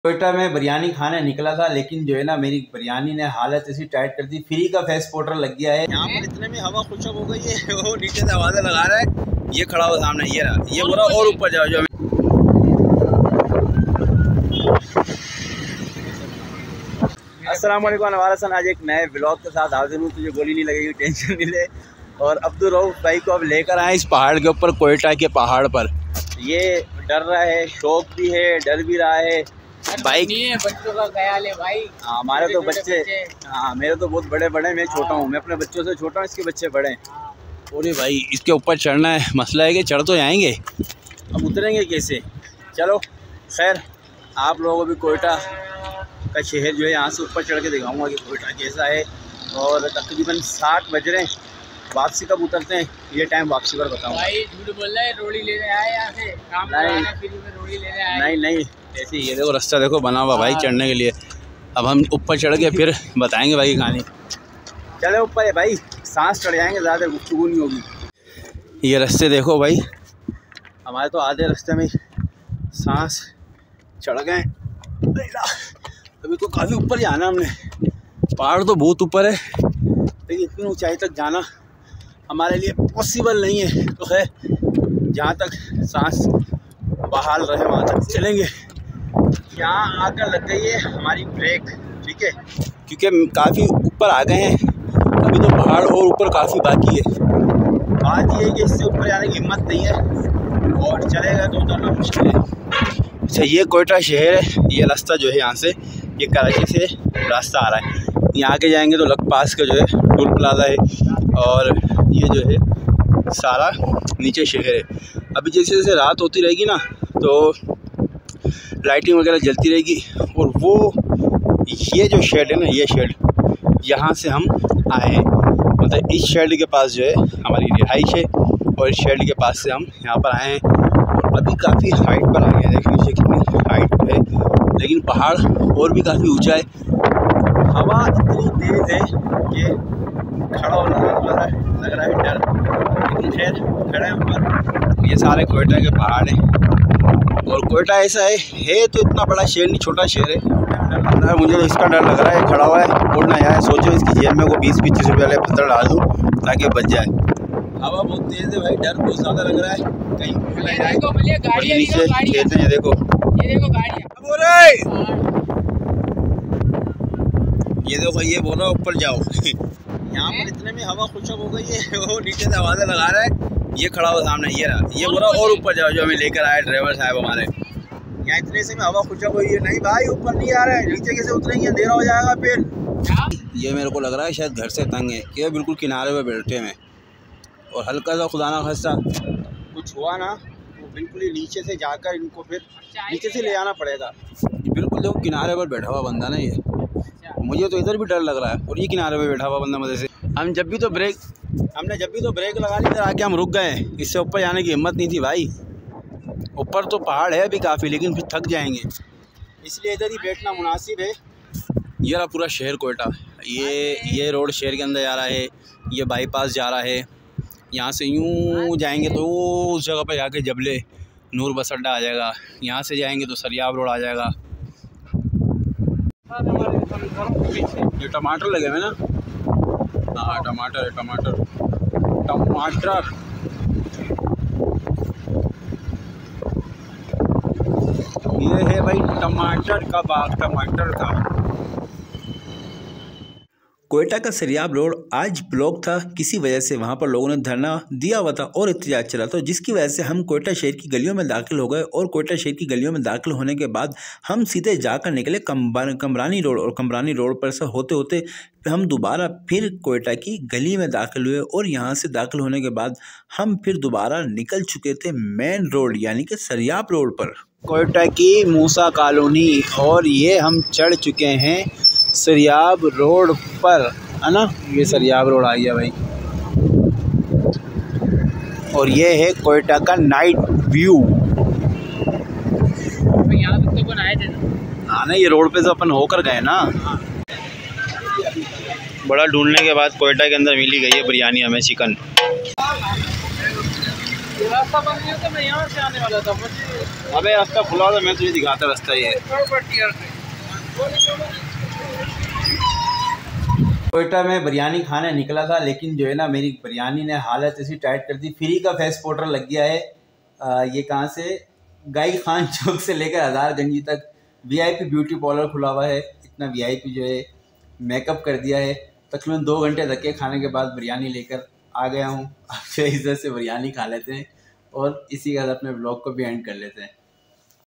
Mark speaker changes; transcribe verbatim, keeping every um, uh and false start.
Speaker 1: कोयटा में बिरयानी खाने निकला था, लेकिन जो है ना मेरी बिरयानी ने हालत ऐसी टाइट कर दी। फ्री का फेस पाउडर लग गया है। यहाँ पर इतने में हवा खुशक हो गई है, वो नीचे से आवाज़ें लगा रहा है। ये खड़ा हुआ सामने, ये रहा, ये बोला और ऊपर जाओ जो। अस्सलाम वालेकुम नवारा सन, आज एक नए ब्लॉग के साथ हाजिर हूँ। तुझे गोली नहीं लगेगी, टेंशन नहीं ले। और अब्दुल रऊफ भाई को अब लेकर आए इस पहाड़ के ऊपर, कोयटा के पहाड़ पर। ये डर रहा है, शौक भी है, डर भी रहा है। बाइक
Speaker 2: बच्चों का ख्याल है भाई।
Speaker 1: हाँ, हमारे तो बच्चे, हाँ मेरे तो बहुत बड़े बड़े, मैं छोटा हूँ, मैं अपने बच्चों से छोटा हूँ, इसके बच्चे बड़े हैं। अरे भाई इसके ऊपर चढ़ना है, मसला है कि चढ़ तो जाएंगे, अब उतरेंगे कैसे। चलो खैर, आप लोगों को भी कोयटा का शहर जो है यहाँ से ऊपर चढ़ के दिखाऊंगा कि कोयटा कैसा है। और तकरीबन सात बज रहे हैं, वापसी कब उतरते हैं ये टाइम वापसी पर बताऊँ।
Speaker 2: भाई झूठ बोल रहा है, रोड़ी लेने आए यहाँ से, काम
Speaker 1: नहीं
Speaker 2: फ्री में रोड़ी लेने आए।
Speaker 1: नहीं नहीं ऐसे ये देखो रास्ता देखो बना हुआ भाई चढ़ने के लिए। अब हम ऊपर चढ़ के फिर बताएंगे भाई कहानी। चले ऊपर है भाई, सांस चढ़ जाएंगे, ज़्यादा गुफ्तगू नहीं होगी। ये रास्ते देखो भाई, हमारे तो आधे रास्ते में सांस चढ़ गए। अभी तो काफ़ी ऊपर जाना हमने, पहाड़ तो बहुत ऊपर है, लेकिन इतनी ऊंचाई तक जाना हमारे लिए पॉसिबल नहीं है। तो है जहाँ तक सांस बहाल रहे वहाँ तक चलेंगे। यहाँ आकर लग गई है हमारी ब्रेक, ठीक है, क्योंकि काफ़ी ऊपर आ गए हैं, अभी तो पहाड़ और ऊपर काफ़ी बाकी है। बात ये है कि इससे ऊपर जाने की हिम्मत नहीं है और चलेगा तो उतरना मुश्किल है। अच्छा, ये कोयटा शहर है, ये रास्ता जो है यहाँ से, ये कराची से रास्ता आ रहा है। यहाँ आके जाएंगे तो लक पास का जो है टोल प्लाजा है, और ये जो है सारा नीचे शहर है। अभी जैसे जैसे रात होती रहेगी ना तो लाइटिंग वगैरह जलती रहेगी। और वो ये जो शेड है ना, ये शेड यहाँ से हम आए हैं, मतलब इस शेड के पास जो है हमारी रिहाइश है, और इस शेड के पास से हम यहाँ पर आए हैं। और अभी काफ़ी हाइट पर आ गए हैं, देख लीजिए कितनी हाइट है, लेकिन पहाड़ और भी काफ़ी ऊँचा है। हवा इतनी तेज़ है कि खड़ा होना लग रहा है लग रहा है डर, लेकिन खैर खड़े हैं ऊपर। ये सारे कोयटा के पहाड़ हैं, और कोयटा ऐसा है है तो इतना बड़ा शहर नहीं, छोटा शहर है। डर लग रहा है मुझे, इसका डर लग रहा है, खड़ा हुआ है, उड़ ना जाए। सोचो इसकी जेब में को बीस पच्चीस रुपये वाले पत्थर डाल दूँ ताकि बच जाए। हवा बहुत तेज़ है भाई, डर बहुत ज़्यादा लग रहा है कहीं नीचे खेत हैं। देखो
Speaker 2: ये देखो गाड़ियाँ,
Speaker 1: ये देखो ये बोला ऊपर जाओ। यहाँ पर इतने में हवा खुशक हो गई है, वो नीचे से आवाज़ें लगा रहा है। ये खड़ा हुआ सामने, ये रहा, ये बोला और ऊपर जाओ जो हमें लेकर आए ड्राइवर साहब हमारे। यहाँ इतने से में हवा खुशक हुई है, नहीं भाई ऊपर नहीं आ रहा है, नीचे कैसे उतरेंगे, अंधेरा हो जाएगा फिर। ये मेरे को लग रहा है शायद घर से तंग है कि बिल्कुल किनारे पे बैठे हैं, और हल्का सा खुदा ना खास्ता कुछ हुआ ना तो बिल्कुल ही नीचे से जाकर इनको फिर नीचे से ले आना पड़ेगा। बिल्कुल देखो किनारे पर बैठा हुआ बंदा ना, ये मुझे तो इधर भी डर लग रहा है, और ये किनारे पे बैठा हुआ बंदा मज़े से। हम जब भी तो ब्रेक हमने जब भी तो ब्रेक लगा ली, इधर आके हम रुक गए, इससे ऊपर जाने की हिम्मत नहीं थी भाई। ऊपर तो पहाड़ है अभी काफ़ी, लेकिन फिर थक जाएंगे, इसलिए इधर ही बैठना मुनासिब है। ये रहा पूरा शहर कोयटा, ये ये रोड शहर के अंदर जा रहा है, ये बाईपास जा रहा है। यहाँ से यूँ जाएंगे तो उस जगह पर जाके जबले नूर बस अड्डा आ जाएगा, यहाँ से जाएंगे तो सरियाब रोड आ जाएगा। ये टमाटर लगे हुए ना, हाँ टमाटर है, टमाटर टमाटर ये है भाई टमाटर का बाग, टमाटर का। कोयटा का सरियाब रोड आज ब्लॉक था, किसी वजह से वहां पर लोगों ने धरना दिया हुआ था और एहतजाज चला था, जिसकी वजह से हम कोयटा शहर की गलियों में दाखिल हो गए। और कोयटा शहर की गलियों में दाखिल होने के बाद हम सीधे जाकर निकले कमरानी रोड, और कमरानी रोड पर से होते होते हम दोबारा फिर कोयटा की गली में दाखिल हुए। और यहाँ से दाखिल होने के बाद हम फिर दोबारा निकल चुके थे मेन रोड यानी कि सरियाब रोड पर, कोयटा की मूसा कॉलोनी। और ये हम चढ़ चुके हैं सरियाब रोड पर, है ना, ये सरियाब रोड आ गया भाई। और ये है कोयटा का नाइट व्यू।
Speaker 2: यहाँ तो कौन आए थे
Speaker 1: हाँ ना, ये रोड पे से अपन होकर गए ना। बड़ा ढूंढने के बाद कोयटा के अंदर मिली गई है बिरयानी हमें, चिकन।
Speaker 2: ये रास्ता बंद नहीं होता, मैं यहाँ से आने वाला था मुझे।
Speaker 1: अबे रास्ता खुला था, मैं तुझे दिखाता रास्ता ये। कोयटा में बिरयानी खाने निकला था, लेकिन जो है ना मेरी बिरयानी ने हालत ऐसी टाइट कर दी। फ्री का फेस पाउडर लग गया है। आ, ये कहाँ से, गाई खान चौक से लेकर हज़ारगंजी तक वीआईपी ब्यूटी पार्लर खुला हुआ है। इतना वीआईपी जो है मेकअप कर दिया है। तकरीबन दो घंटे धक्के खाने के बाद बिरयानी लेकर आ गया हूँ। अब इधर से बिरयानी खा लेते हैं और इसी के साथ अपने ब्लॉग को भी एंड कर लेते हैं।